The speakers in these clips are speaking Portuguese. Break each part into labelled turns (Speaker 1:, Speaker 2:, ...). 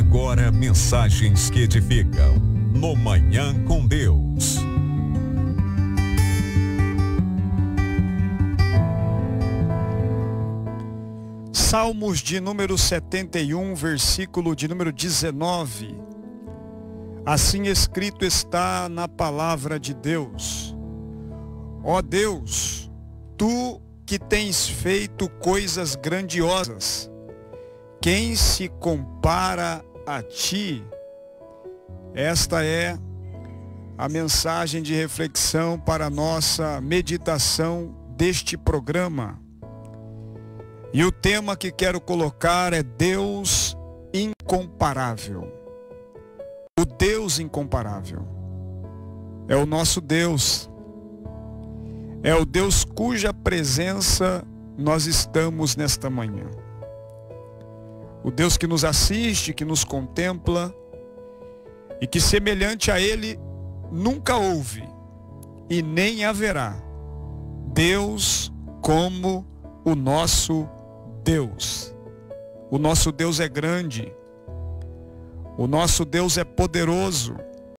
Speaker 1: agora mensagens que edificam no Manhã com Deus.
Speaker 2: Salmos de número 71, versículo de número 19. Assim escrito está na palavra de Deus: ó Deus, tu que tens feito coisas grandiosas, quem se compara a ti? Esta é a mensagem de reflexão para a nossa meditação deste programa. E o tema que quero colocar é Deus incomparável. O Deus incomparável é o nosso Deus. É o Deus cuja presença nós estamos nesta manhã. O Deus que nos assiste, que nos contempla e que semelhante a Ele nunca houve e nem haverá Deus como o nosso Deus. O nosso Deus é grande. O nosso Deus é poderoso.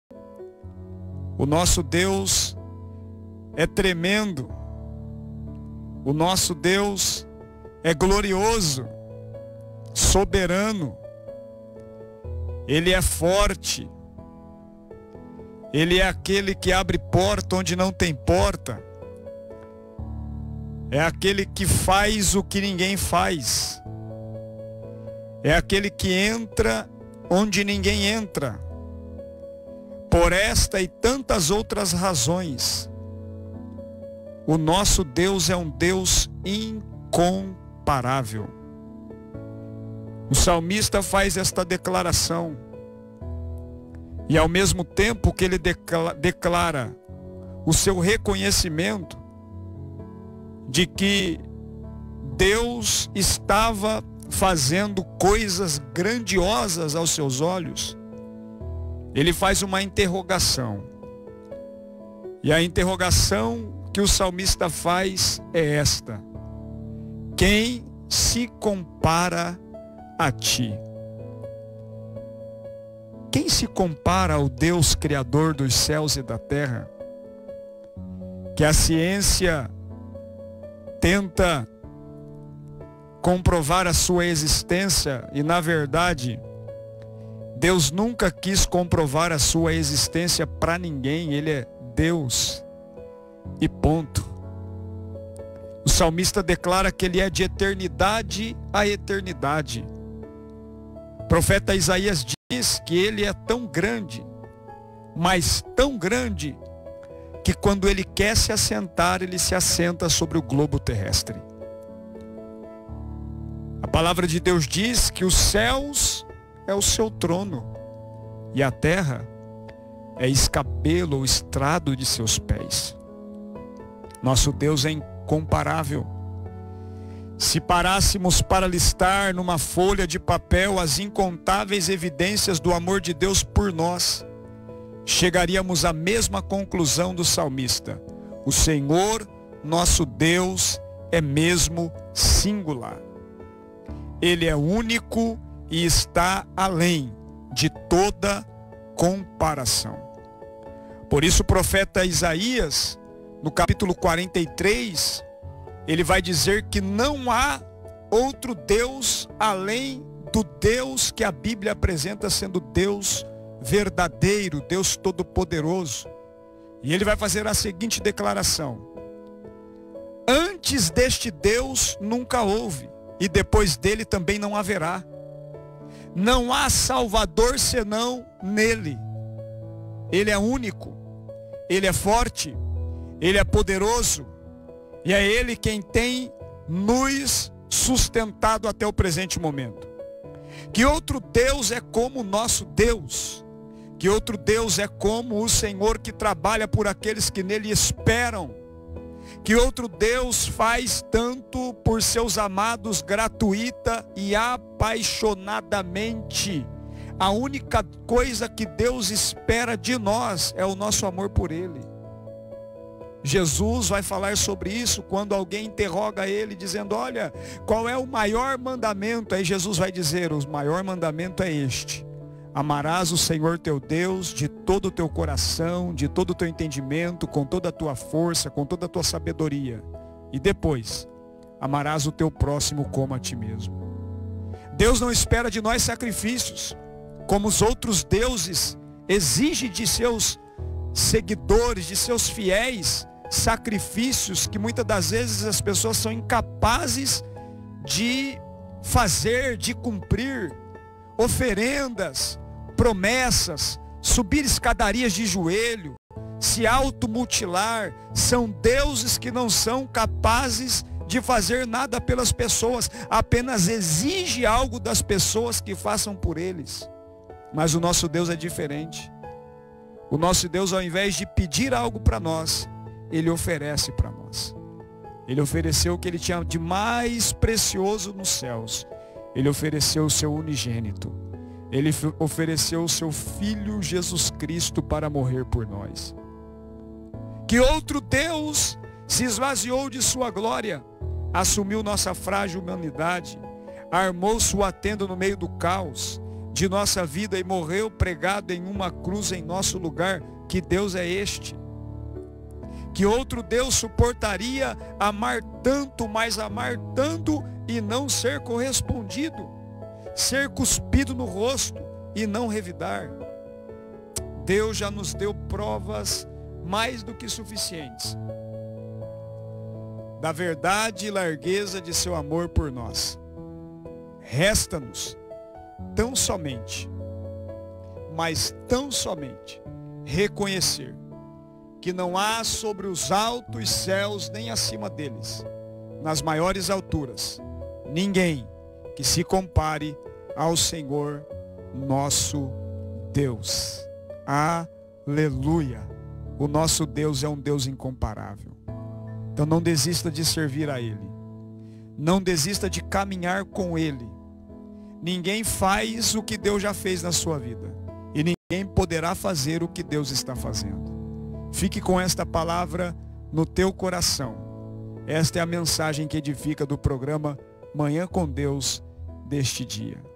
Speaker 2: O nosso Deus é tremendo. O nosso Deus é glorioso, soberano. Ele é forte. Ele é aquele que abre porta onde não tem porta. É aquele que faz o que ninguém faz. É aquele que entra onde ninguém entra. Por esta e tantas outras razões, o nosso Deus é um Deus incomparável. O salmista faz esta declaração. E ao mesmo tempo que ele declara o seu reconhecimento de que Deus estava fazendo coisas grandiosas aos seus olhos, ele faz uma interrogação. E a interrogação que o salmista faz é esta: quem se compara a ti? Quem se compara ao Deus criador dos céus e da terra, que a ciência tenta comprovar a sua existência e, na verdade, Deus nunca quis comprovar a sua existência para ninguém. Ele é Deus e ponto. O salmista declara que ele é de eternidade a eternidade. O profeta Isaías diz que ele é tão grande, mas tão grande, que quando ele quer se assentar, ele se assenta sobre o globo terrestre. A palavra de Deus diz que os céus é o seu trono e a terra é escabelo ou estrado de seus pés. Nosso Deus é incomparável. Se parássemos para listar numa folha de papel as incontáveis evidências do amor de Deus por nós, chegaríamos à mesma conclusão do salmista: o Senhor, nosso Deus, é mesmo singular. Ele é único e está além de toda comparação. Por isso o profeta Isaías, no capítulo 43, ele vai dizer que não há outro Deus além do Deus que a Bíblia apresenta sendo Deus verdadeiro, Deus todo-poderoso. E ele vai fazer a seguinte declaração: antes deste Deus nunca houve, e depois dele também não haverá. Não há Salvador senão nele. Ele é único, ele é forte, ele é poderoso, e é ele quem tem nos sustentado até o presente momento. Que outro Deus é como o nosso Deus? Que outro Deus é como o Senhor que trabalha por aqueles que nele esperam? Que outro Deus faz tanto por seus amados gratuita e apaixonadamente? A única coisa que Deus espera de nós é o nosso amor por Ele. Jesus vai falar sobre isso quando alguém interroga Ele dizendo: olha, qual é o maior mandamento? Aí Jesus vai dizer: o maior mandamento é este: Amarás o Senhor teu Deus de todo o teu coração, de todo o teu entendimento, com toda a tua força, com toda a tua sabedoria. E depois, amarás o teu próximo como a ti mesmo. Deus não espera de nós sacrifícios, como os outros deuses exigem de seus seguidores, de seus fiéis, sacrifícios que muitas das vezes as pessoas são incapazes de fazer, de cumprir, oferendas, promessas, subir escadarias de joelho, se automutilar. São deuses que não são capazes de fazer nada pelas pessoas, apenas exige algo das pessoas que façam por eles. Mas o nosso Deus é diferente. O nosso Deus, ao invés de pedir algo para nós, Ele oferece para nós. Ele ofereceu o que Ele tinha de mais precioso nos céus. Ele ofereceu o seu unigênito. Ele ofereceu o seu Filho Jesus Cristo para morrer por nós. Que outro Deus se esvaziou de sua glória, assumiu nossa frágil humanidade, armou sua tenda no meio do caos de nossa vida e morreu pregado em uma cruz em nosso lugar? Que Deus é este? Que outro Deus suportaria amar tanto, mas amar tanto e não ser correspondido? Ser cuspido no rosto e não revidar? Deus já nos deu provas mais do que suficientes da verdade e largueza de seu amor por nós. Resta-nos tão somente, mas tão somente, reconhecer que não há sobre os altos céus, nem acima deles, nas maiores alturas, ninguém que se compare ao Senhor nosso Deus. Aleluia! O nosso Deus é um Deus incomparável. Então não desista de servir a Ele. Não desista de caminhar com Ele. Ninguém faz o que Deus já fez na sua vida. E ninguém poderá fazer o que Deus está fazendo. Fique com esta palavra no teu coração. Esta é a mensagem que edifica do programa Manhã com Deus deste dia.